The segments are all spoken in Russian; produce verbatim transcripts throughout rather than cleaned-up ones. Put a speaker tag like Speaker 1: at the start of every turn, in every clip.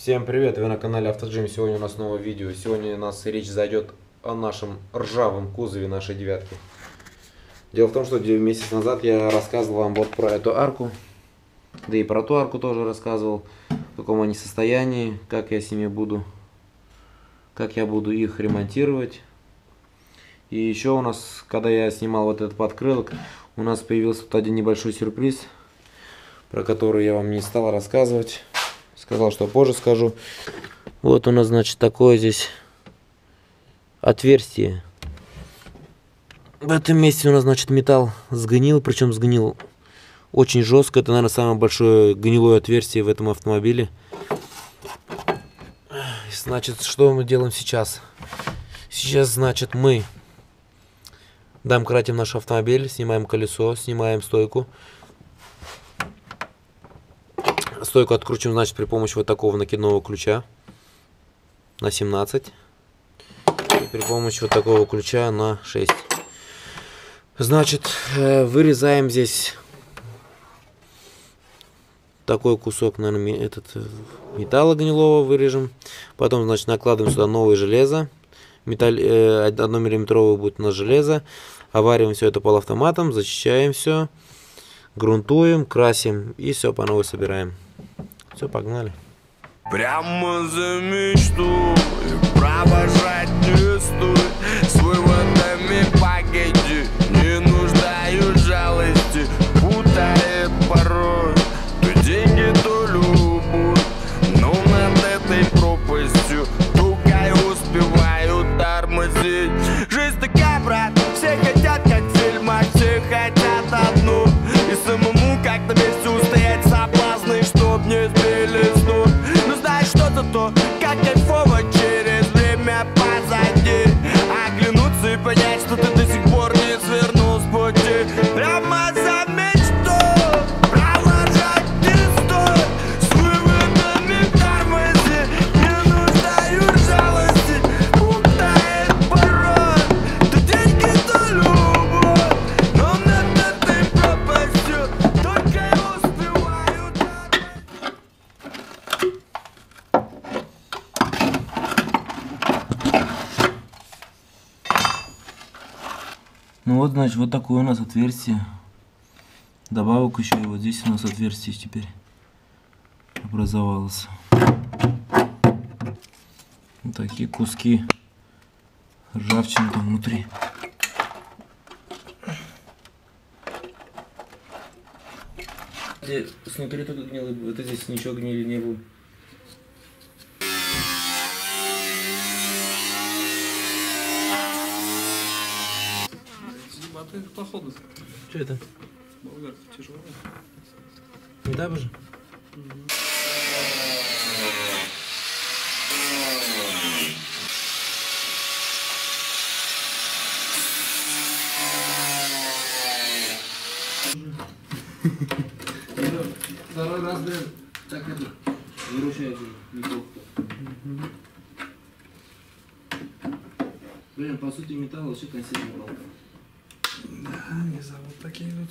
Speaker 1: Всем привет, вы на канале Автоджим. Сегодня у нас новое видео. Сегодня у нас речь зайдет о нашем ржавом кузове нашей девятки. Дело в том, что месяц назад я рассказывал вам вот про эту арку. Да и про ту арку тоже рассказывал. В каком они состоянии, как я с ними буду, как я буду их ремонтировать. И еще у нас, когда я снимал вот этот подкрылок, у нас появился вот один небольшой сюрприз, про который я вам не стал рассказывать. Сказал, что позже скажу. Вот у нас, значит, такое здесь отверстие. В этом месте у нас, значит, металл сгнил, причем сгнил очень жестко. Это, наверное, самое большое гнилое отверстие в этом автомобиле. Значит, что мы делаем сейчас? Сейчас, значит, мы домкратим наш автомобиль, снимаем колесо, снимаем стойку. Стойку откручиваем, значит, при помощи вот такого накидного ключа на семнадцать. И при помощи вот такого ключа на шесть. Значит, вырезаем здесь такой кусок, наверное, этот металла гнилого вырежем. Потом, значит, накладываем сюда новое железо. Металл, одномиллиметровое будет у нас железо. Овариваем все это полуавтоматом, зачищаем все. Грунтуем, красим и все по новой собираем. Все, погнали.
Speaker 2: Прямо за мечту провожать не стоит. С выводами погоди, не нуждаюсь жалости. Путает порой то деньги, то любовь. Но над этой пропастью только успеваю тормозить. Жизнь такая, брат, все хотят как в фильмах, все хотят одну. И самому как-то вместе устоять соблазны, чтоб не сбили с ног. Ну знаешь что-то то, как кайфово через время позади. Оглянуться и понять, что ты до сих пор не свернул с пути. Прямо за мечту провожать не стоит. С выводами тормози, не нуждаюсь жалости. Путает порой то деньги, то любовь. Но над этой пропастью только я успеваю.
Speaker 1: Ну вот, значит, вот такое у нас отверстие. Добавок еще и вот здесь у нас отверстие теперь образовалось. Вот такие куски ржавчины там внутри. Снутри только гнилый, вот здесь ничего гнили не было.
Speaker 3: Походу.
Speaker 1: Что это?
Speaker 3: Болгарка тяжелая.
Speaker 1: Не так же?
Speaker 3: Второй раз, блин, так это выручает неплохо.
Speaker 1: Блин, по сути металл вообще консервный балка.
Speaker 3: Да, не зовут такие вот.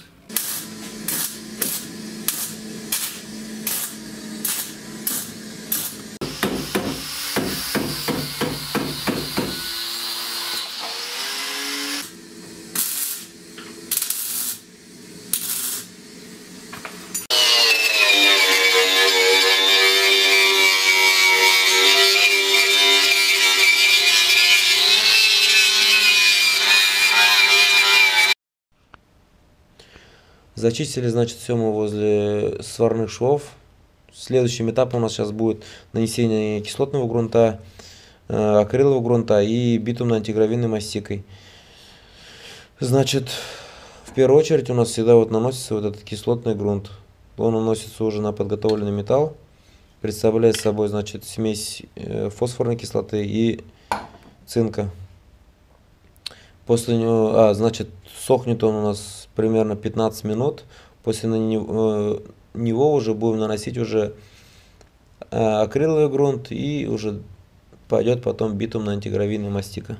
Speaker 1: Зачистили, значит, все мы возле сварных швов. Следующим этапом у нас сейчас будет нанесение кислотного грунта, акрилового грунта и битумно-антигравийной мастикой. Значит, в первую очередь у нас всегда вот наносится вот этот кислотный грунт. Он наносится уже на подготовленный металл. Представляет собой, значит, смесь фосфорной кислоты и цинка. После него, а, значит, сохнет он у нас примерно пятнадцать минут. После него, него уже будем наносить уже акриловый грунт и уже пойдет потом битумно-антигравийная мастика.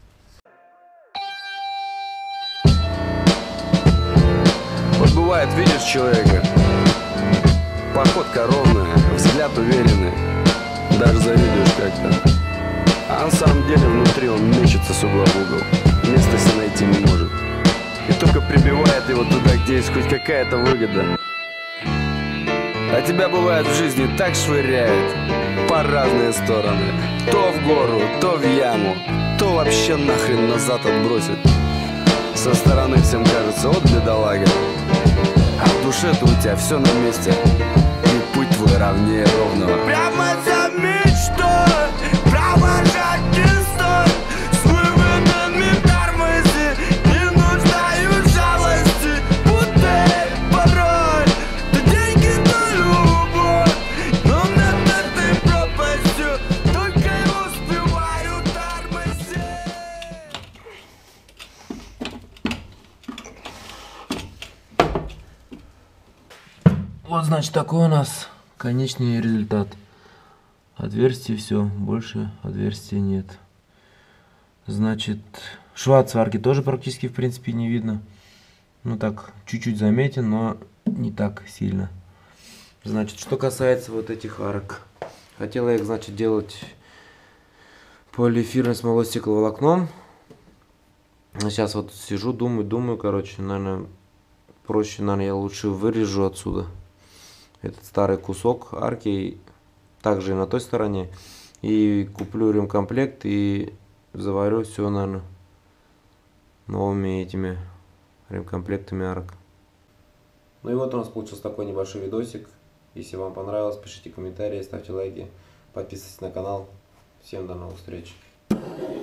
Speaker 2: Вот бывает, видишь человека, походка ровная, взгляд уверенный.
Speaker 4: даже завидуешь как-то. А на самом деле внутри он мечется с угла в угол, места себе найти не может. И только прибивает его туда, где есть хоть какая-то выгода. А тебя бывает в жизни так швыряет по разные стороны. То в гору, то в яму, то вообще нахрен назад отбросит. Со стороны всем кажется, вот бедолага, а в душе-то у тебя все на месте. И путь твой ровнее ровного.
Speaker 2: Прямо за мечтой провожать не стоит. С выводами в тормозе не нуждают жалости. Путает порой то деньги, то любовь. Но над этой пропастью только и успеваю тормозить.
Speaker 1: Вот, значит, такой у нас конечный результат. Отверстий все, больше отверстий нет. Значит, шва от сварки тоже практически, в принципе, не видно. Ну так, чуть-чуть заметен, но не так сильно. Значит, что касается вот этих арок. Хотел я их, значит, делать полиэфирной смолой стекловолокном. Сейчас вот сижу, думаю, думаю, короче, наверное, проще, наверное, я лучше вырежу отсюда этот старый кусок арки, также и на той стороне, и куплю ремкомплект и заварю все, наверное, новыми этими ремкомплектами арок. Ну и вот у нас получился такой небольшой видосик. Если вам понравилось, пишите комментарии, ставьте лайки, подписывайтесь на канал. Всем до новых встреч.